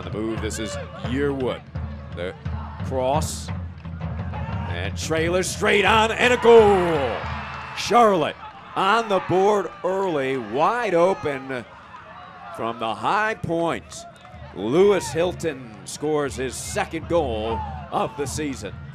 the move, this is Yearwood. The cross, and trailer straight on, and a goal! Charlotte on the board early, wide open from the high point. Lewis Hilton scores his second goal of the season.